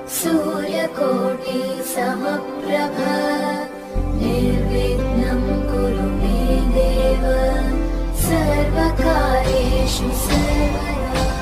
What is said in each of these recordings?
सूर्यकोटि समप्रभ निर्विघ्नं कुरु मे देव सर्वकार्येषु सर्वदा।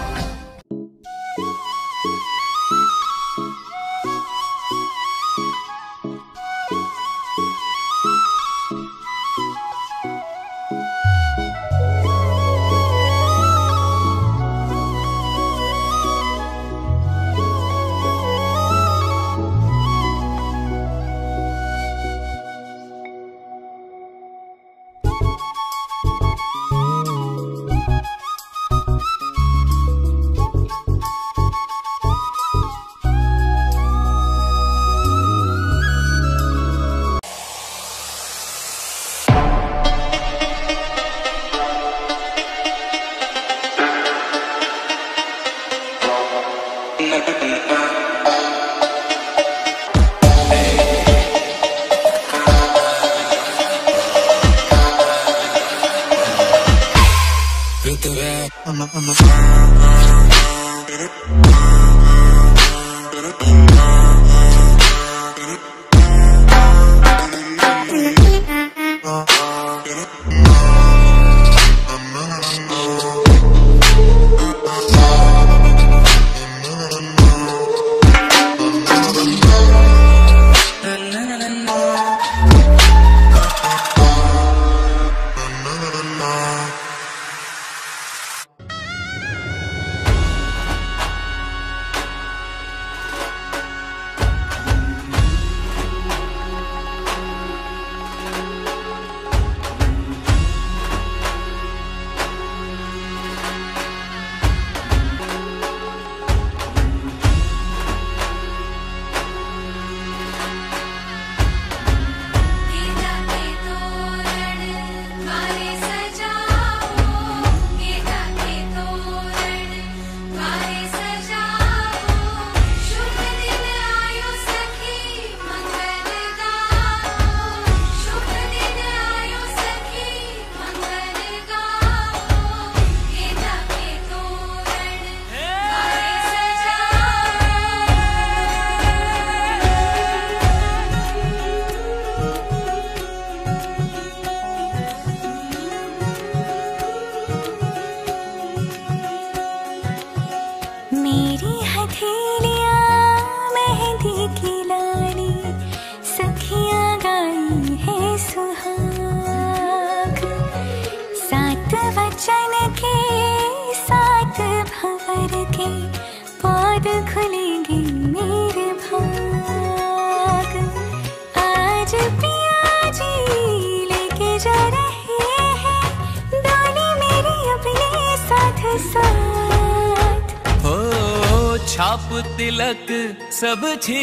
छाप तिलक सब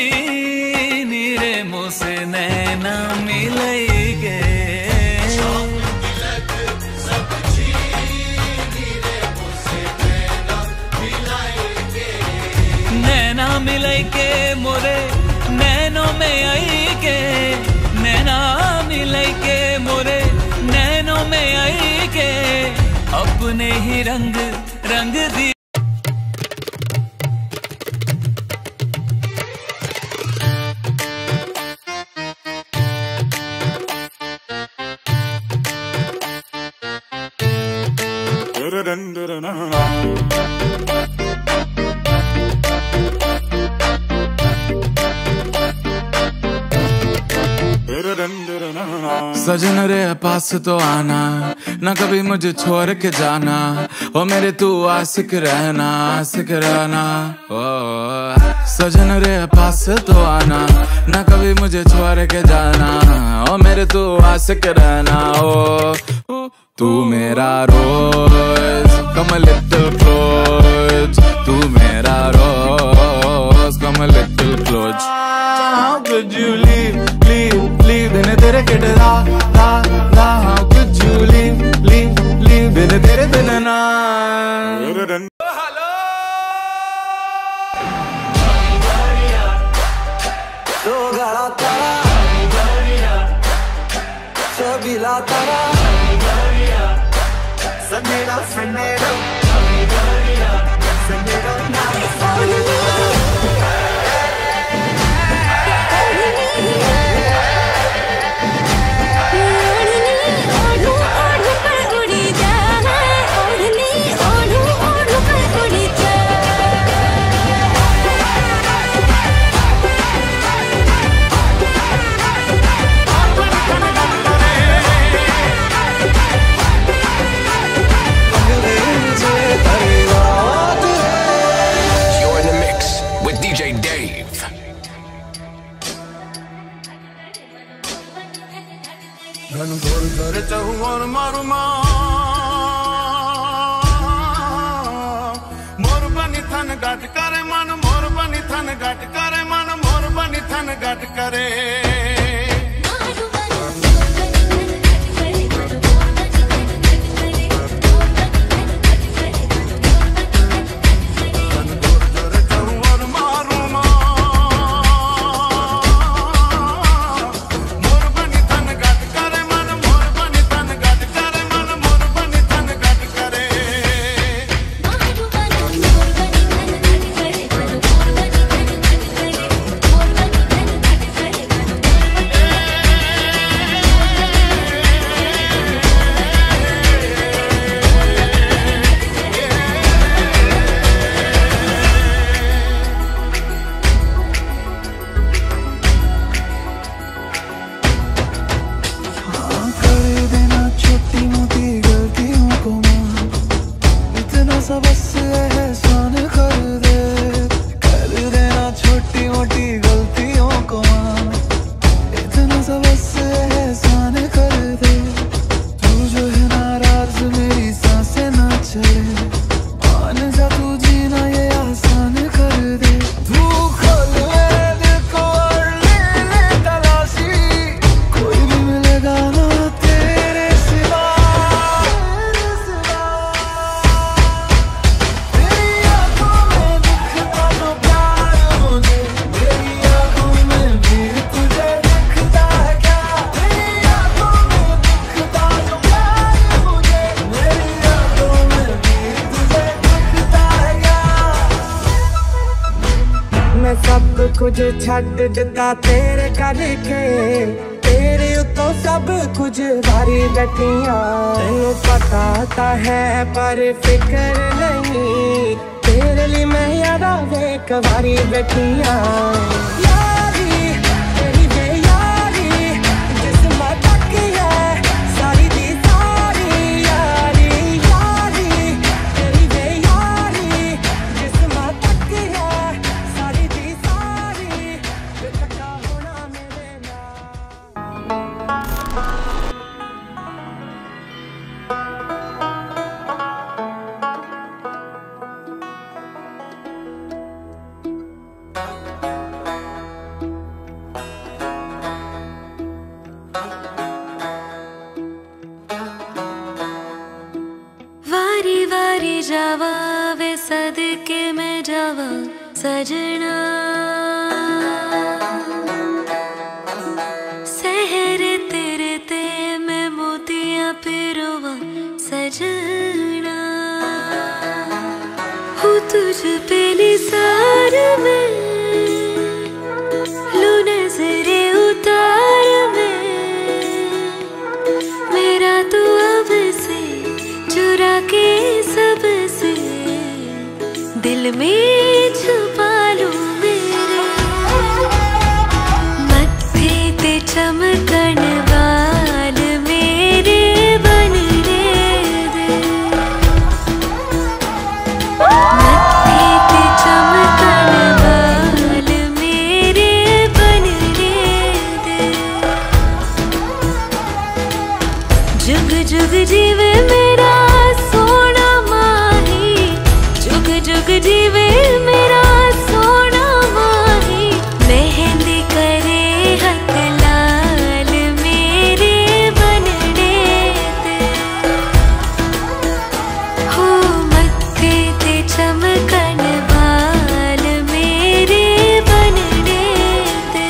छीन रे मुँह से नैना मिलेंगे। नैना मिलेंगे मोरे नैनों में आएंगे। नैना मिलेंगे मोरे नैनों में आएंगे। अपने ही रंग रंग दी सजन रे पास तो आना, ना कभी मुझे छोड़ के जाना। ओ मेरे तू आशिक रहना, आशिक रहना। ओ सजन रे पास तो आना, ना कभी मुझे छोड़ के जाना। ओ मेरे तू आशिक रहना। ओ तू मेरा रोज, come a little close। तू मेरा रोज, come a little close। How could you leave, बिन तेरे किटदा दा दा। How could you leave बिन तेरे बिन ना। तो गला तारा, चबीला तारा, सनेरा सनेरा, सनेरा ना। Dave. धन गोर कर चहु और मारू मोर बनी थन गट करे मन मोर बनी थन गट करे मन मोर बनी थन गट करे कुछ छड्ड दिता तेरे करके तेरे उतो सब कुछ भारी बैठिया तेनू पता ता है पर फिक्र नहीं तेरे लिए मैं यारा वेक भारी बैठिया यारी तेरी बेयारी जिस्म तक है सारी दी सारी यारी यारी तेरी बेयारी जिस्म तक है सारी दी वारी वारी जावा वे सदके में जावा सजना सहर तेरे ते मैं मोतियां पिरोवा सजना हूँ तुझ पे निसार में लू नजरे उतार में मेरा तू अब से चुरा के सबसे दिल में छुपा लूं मेरे मत्थे ते चमकन वाल मेरे बन रे दे मत्थे ते चमकन वाल मेरे बन रे दे जुग जुग जीवे मेरा सोना माही जुग जुग जीवे मेरा सोना माही मेहंदी करे हक लाल मेरे बनने दे हो मत्थे ते चमकन वाल मेरे बनने दे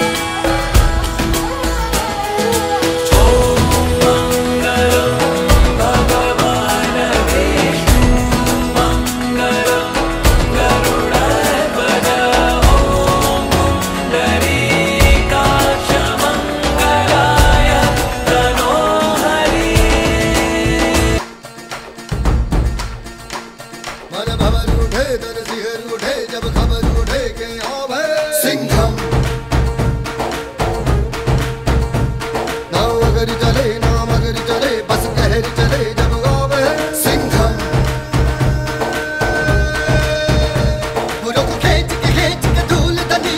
मन भवर उठे दर सिहर उठे जब खबर उठे के आओ भय सिंघम नाव अगर चले नाम अगर चले बस कहर चले जब आओ भय सिंघम बुरों को खींच के धूल दनी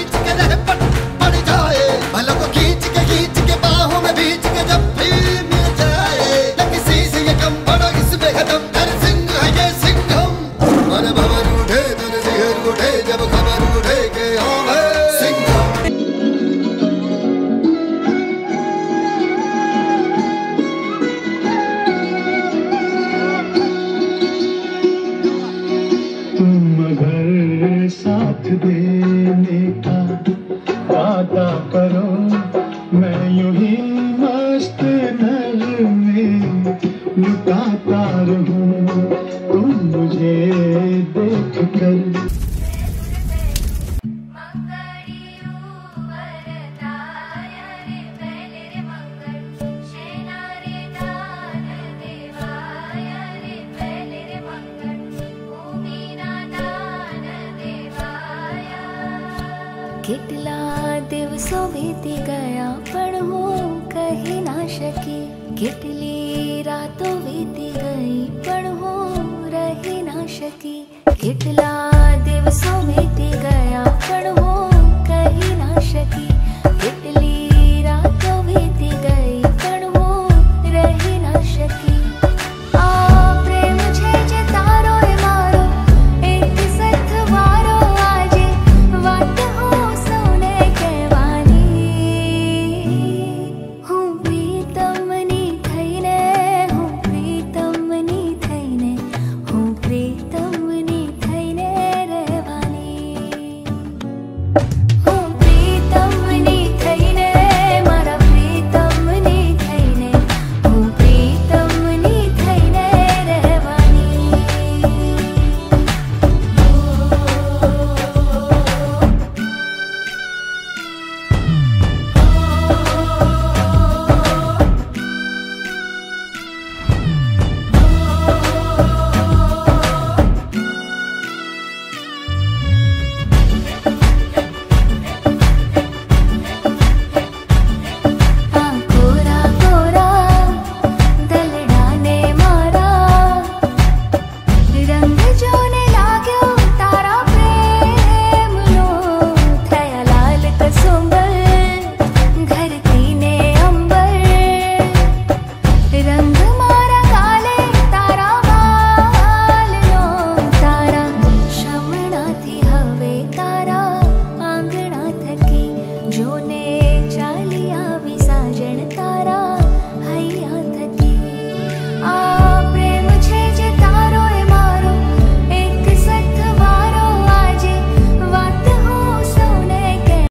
કેટલા દિવસો વીતી ગયા પણ હું કહી ના શકી, કેટલી રાતો વીતી ગઈ પણ હું રહી ના શકી, કેટલા દિવસો વીતી ગયા પણ હું